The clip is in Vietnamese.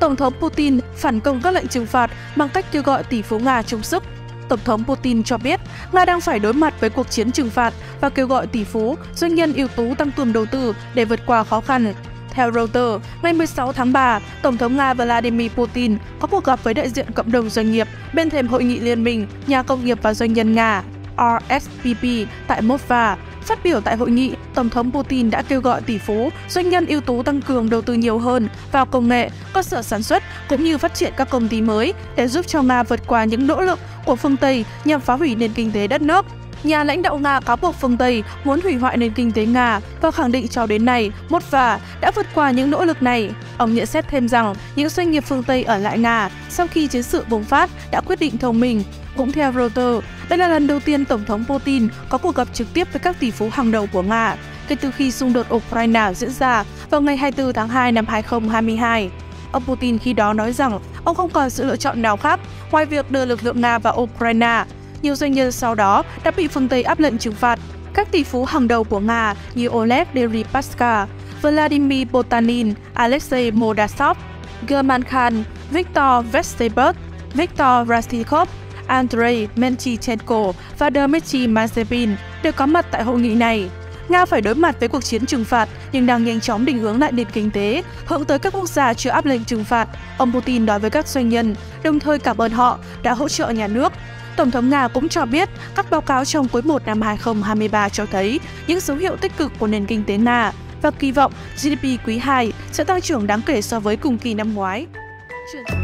Tổng thống Putin phản công các lệnh trừng phạt bằng cách kêu gọi tỷ phú Nga chung sức. Tổng thống Putin cho biết Nga đang phải đối mặt với cuộc chiến trừng phạt và kêu gọi tỷ phú, doanh nhân ưu tú tăng cường đầu tư để vượt qua khó khăn. Theo Reuters, ngày 16 tháng 3, Tổng thống Nga Vladimir Putin có cuộc gặp với đại diện cộng đồng doanh nghiệp bên thềm Hội nghị Liên minh Nhà công nghiệp và Doanh nhân Nga RSPP tại Moskva. Phát biểu tại hội nghị, Tổng thống Putin đã kêu gọi tỷ phú, doanh nhân ưu tú tăng cường đầu tư nhiều hơn vào công nghệ, cơ sở sản xuất cũng như phát triển các công ty mới để giúp cho Nga vượt qua những nỗ lực của phương Tây nhằm phá hủy nền kinh tế đất nước. Nhà lãnh đạo Nga cáo buộc phương Tây muốn hủy hoại nền kinh tế Nga và khẳng định cho đến nay, Moskva đã vượt qua những nỗ lực này. Ông nhận xét thêm rằng những doanh nghiệp phương Tây ở lại Nga sau khi chiến sự bùng phát đã quyết định thông minh. Cũng theo Reuters, đây là lần đầu tiên Tổng thống Putin có cuộc gặp trực tiếp với các tỷ phú hàng đầu của Nga kể từ khi xung đột Ukraine diễn ra vào ngày 24 tháng 2 năm 2022. Ông Putin khi đó nói rằng ông không còn sự lựa chọn nào khác ngoài việc đưa lực lượng Nga vào Ukraine. Nhiều doanh nhân sau đó đã bị phương Tây áp lệnh trừng phạt. Các tỷ phú hàng đầu của Nga như Oleg Deripaska, Vladimir Potanin, Alexei Mordasov, German Khan, Viktor Vestager, Viktor Razhikov, Andrei Menchichenko và Dmitry Mazepin đều có mặt tại hội nghị này. Nga phải đối mặt với cuộc chiến trừng phạt nhưng đang nhanh chóng định hướng lại nền kinh tế, hướng tới các quốc gia chưa áp lệnh trừng phạt, ông Putin nói với các doanh nhân, đồng thời cảm ơn họ đã hỗ trợ nhà nước. Tổng thống Nga cũng cho biết các báo cáo trong quý 1 năm 2023 cho thấy những dấu hiệu tích cực của nền kinh tế Nga và kỳ vọng GDP quý 2 sẽ tăng trưởng đáng kể so với cùng kỳ năm ngoái.